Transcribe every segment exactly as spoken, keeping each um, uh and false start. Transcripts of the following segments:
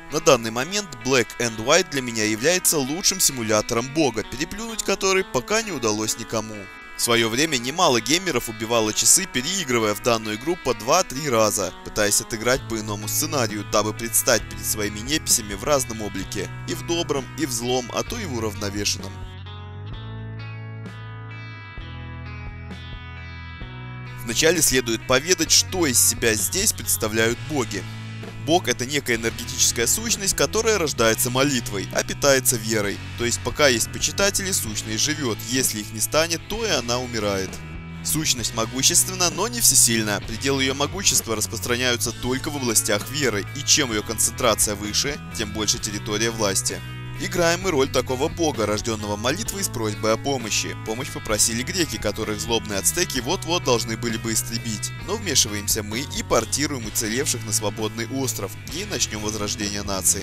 На данный момент Black and White для меня является лучшим симулятором бога, переплюнуть который пока не удалось никому. В свое время немало геймеров убивало часы, переигрывая в данную игру по два-три раза, пытаясь отыграть по иному сценарию, дабы предстать перед своими неписями в разном облике, и в добром, и в злом, а то и в уравновешенном. Вначале следует поведать, что из себя здесь представляют боги. Бог — это некая энергетическая сущность, которая рождается молитвой, а питается верой. То есть пока есть почитатели, сущность живет, если их не станет, то и она умирает. Сущность могущественна, но не всесильна. Пределы ее могущества распространяются только в областях веры, и чем ее концентрация выше, тем больше территория власти. Играем мы роль такого бога, рожденного молитвой с просьбой о помощи. Помощь попросили греки, которых злобные ацтеки вот-вот должны были бы истребить. Но вмешиваемся мы и портируем уцелевших на свободный остров, и начнем возрождение нации.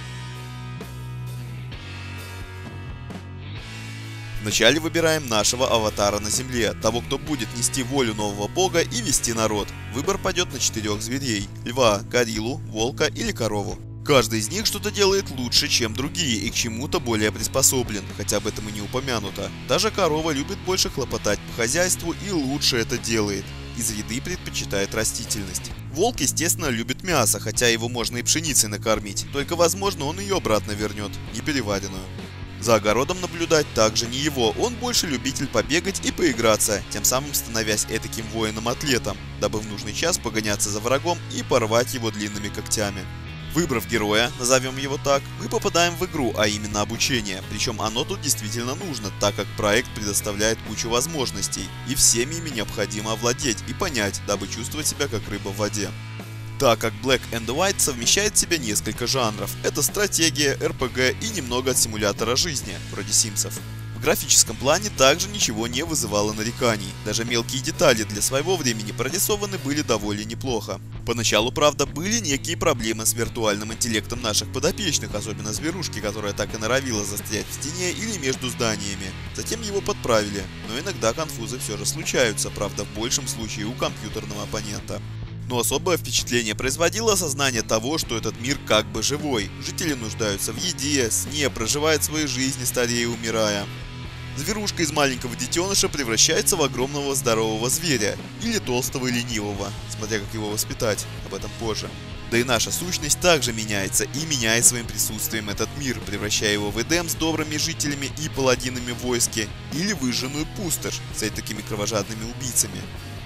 Вначале выбираем нашего аватара на земле, того, кто будет нести волю нового бога и вести народ. Выбор пойдет на четырех зверей – льва, гориллу, волка или корову. Каждый из них что-то делает лучше, чем другие, и к чему-то более приспособлен, хотя об этом и не упомянуто. Даже корова любит больше хлопотать по хозяйству и лучше это делает. Из еды предпочитает растительность. Волк, естественно, любит мясо, хотя его можно и пшеницей накормить, только возможно он ее обратно вернет, не переваренную. За огородом наблюдать также не его, он больше любитель побегать и поиграться, тем самым становясь этаким воином-атлетом, дабы в нужный час погоняться за врагом и порвать его длинными когтями. Выбрав героя, назовем его так, мы попадаем в игру, а именно обучение, причем оно тут действительно нужно, так как проект предоставляет кучу возможностей, и всеми ими необходимо овладеть и понять, дабы чувствовать себя как рыба в воде. Так как Black and White совмещает в себе несколько жанров, это стратегия, эр пэ гэ и немного от симулятора жизни, вроде Симсов. В графическом плане также ничего не вызывало нареканий, даже мелкие детали для своего времени прорисованы были довольно неплохо. Поначалу, правда, были некие проблемы с виртуальным интеллектом наших подопечных, особенно зверушки, которая так и норовила застрять в стене или между зданиями. Затем его подправили, но иногда конфузы все же случаются, правда в большем случае у компьютерного оппонента. Но особое впечатление производило осознание того, что этот мир как бы живой. Жители нуждаются в еде, сне, проживают свои жизни, старея и умирая. Зверушка из маленького детеныша превращается в огромного здорового зверя, или толстого и ленивого, смотря как его воспитать, об этом позже. Да и наша сущность также меняется и меняет своим присутствием этот мир, превращая его в Эдем с добрыми жителями и паладинами в войске, или выжженную пустошь с такими кровожадными убийцами.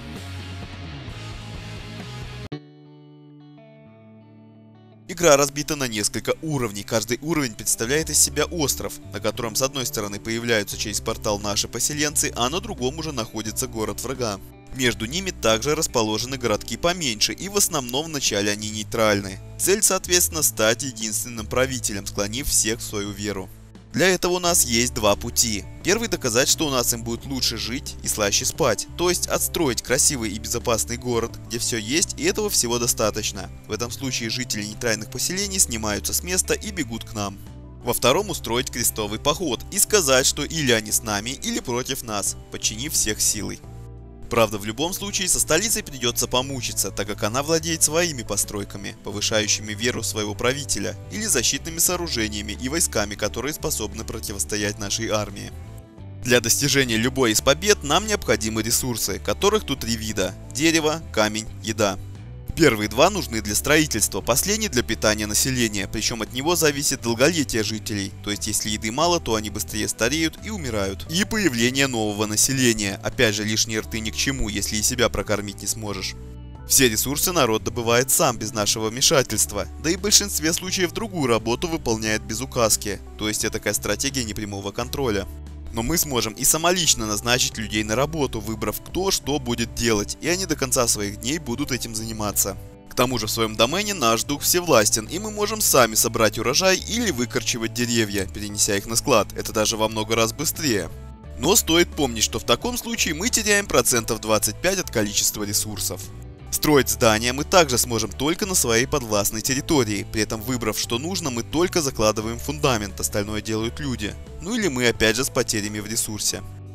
Игра разбита на несколько уровней, каждый уровень представляет из себя остров, на котором с одной стороны появляются через портал наши поселенцы, а на другом уже находится город врага. Между ними также расположены городки поменьше, и в основном в начале они нейтральны. Цель, соответственно, стать единственным правителем, склонив всех в свою веру. Для этого у нас есть два пути. Первый — доказать, что у нас им будет лучше жить и слаще спать, то есть отстроить красивый и безопасный город, где все есть, и этого всего достаточно. В этом случае жители нейтральных поселений снимаются с места и бегут к нам. Во втором — устроить крестовый поход и сказать, что или они с нами, или против нас, подчинив всех силой. Правда, в любом случае со столицей придется помучиться, так как она владеет своими постройками, повышающими веру своего правителя, или защитными сооружениями и войсками, которые способны противостоять нашей армии. Для достижения любой из побед нам необходимы ресурсы, которых тут три вида – дерево, камень, еда. Первые два нужны для строительства, последний для питания населения, причем от него зависит долголетие жителей, то есть если еды мало, то они быстрее стареют и умирают. И появление нового населения, опять же лишние рты ни к чему, если и себя прокормить не сможешь. Все ресурсы народ добывает сам, без нашего вмешательства, да и в большинстве случаев другую работу выполняет без указки, то есть это такая стратегия непрямого контроля. Но мы сможем и самолично назначить людей на работу, выбрав кто что будет делать, и они до конца своих дней будут этим заниматься. К тому же в своем домене наш дух всевластен, и мы можем сами собрать урожай или выкорчевать деревья, перенеся их на склад, это даже во много раз быстрее. Но стоит помнить, что в таком случае мы теряем процентов двадцать пять от количества ресурсов. Строить здания мы также сможем только на своей подвластной территории, при этом выбрав что нужно, мы только закладываем фундамент, остальное делают люди. Ну или мы опять же с потерями в ресурсе.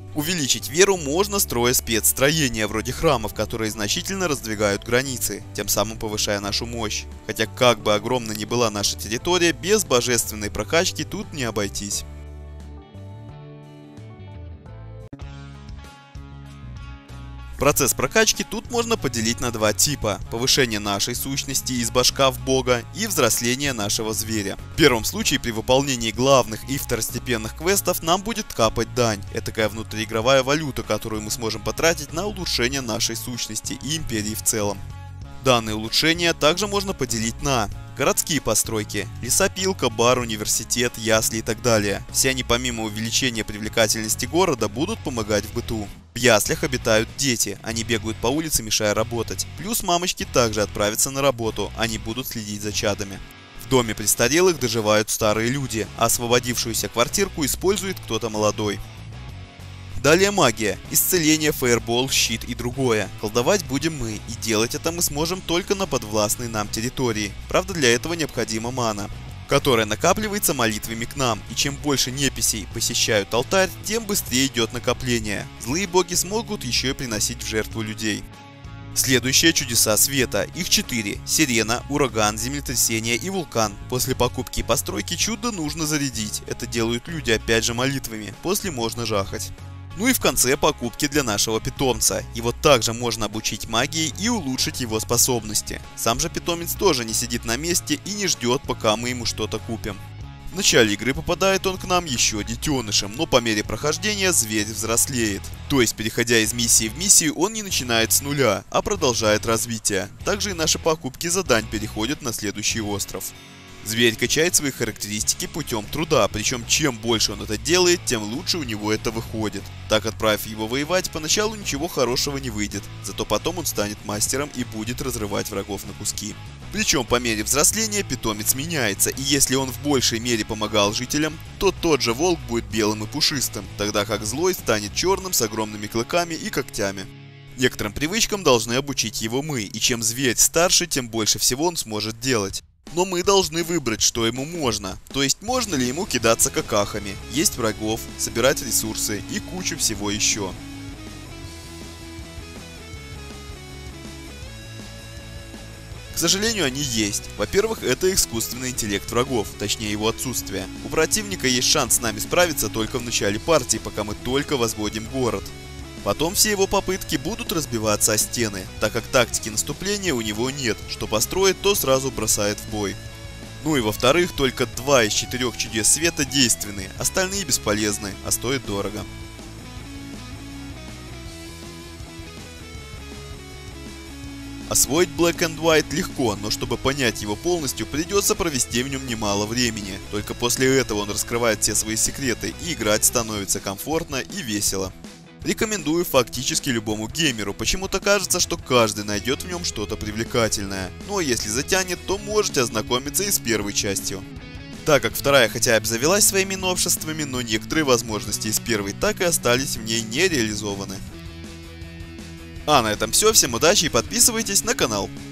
Увеличить веру можно, строя спецстроения вроде храмов, которые значительно раздвигают границы, тем самым повышая нашу мощь. Хотя как бы огромна ни была наша территория, без божественной прокачки тут не обойтись. Процесс прокачки тут можно поделить на два типа: повышение нашей сущности из башка в бога и взросление нашего зверя. В первом случае при выполнении главных и второстепенных квестов нам будет капать дань, этакая внутриигровая валюта, которую мы сможем потратить на улучшение нашей сущности и империи в целом. Данные улучшения также можно поделить на городские постройки, лесопилка, бар, университет, ясли и так далее. Все они помимо увеличения привлекательности города будут помогать в быту. В яслях обитают дети, они бегают по улице, мешая работать. Плюс мамочки также отправятся на работу, они будут следить за чадами. В доме престарелых доживают старые люди, а освободившуюся квартирку использует кто-то молодой. Далее магия, исцеление, фаербол, щит и другое. Колдовать будем мы, и делать это мы сможем только на подвластной нам территории. Правда, для этого необходима мана, которая накапливается молитвами к нам, и чем больше неписей посещают алтарь, тем быстрее идет накопление. Злые боги смогут еще и приносить в жертву людей. Следующие чудеса света. Их четыре. Сирена, ураган, землетрясение и вулкан. После покупки и постройки чудо нужно зарядить. Это делают люди опять же молитвами. После можно жахать. Ну и в конце покупки для нашего питомца. Его также можно обучить магии и улучшить его способности. Сам же питомец тоже не сидит на месте и не ждет, пока мы ему что-то купим. В начале игры попадает он к нам еще детенышем, но по мере прохождения зверь взрослеет. То есть, переходя из миссии в миссию, он не начинает с нуля, а продолжает развитие. Также и наши покупки за дань переходят на следующий остров. Зверь качает свои характеристики путем труда, причем чем больше он это делает, тем лучше у него это выходит. Так, отправив его воевать, поначалу ничего хорошего не выйдет, зато потом он станет мастером и будет разрывать врагов на куски. Причем по мере взросления питомец меняется, и если он в большей мере помогал жителям, то тот же волк будет белым и пушистым, тогда как злой станет черным с огромными клыками и когтями. Некоторым привычкам должны обучить его мы, и чем зверь старше, тем больше всего он сможет делать. Но мы должны выбрать, что ему можно. То есть, можно ли ему кидаться какахами, есть врагов, собирать ресурсы и кучу всего еще. К сожалению, они есть. Во-первых, это искусственный интеллект врагов, точнее его отсутствие. У противника есть шанс с нами справиться только в начале партии, пока мы только возводим город. Потом все его попытки будут разбиваться о стены, так как тактики наступления у него нет, что построит, то сразу бросает в бой. Ну и во-вторых, только два из четырех чудес света действенны, остальные бесполезны, а стоят дорого. Освоить Black and White легко, но чтобы понять его полностью, придется провести в нем немало времени. Только после этого он раскрывает все свои секреты, и играть становится комфортно и весело. Рекомендую фактически любому геймеру, почему-то кажется, что каждый найдет в нем что-то привлекательное. Ну а если затянет, то можете ознакомиться и с первой частью. Так как вторая хотя и обзавелась своими новшествами, но некоторые возможности из первой так и остались в ней не реализованы. А на этом все, всем удачи и подписывайтесь на канал.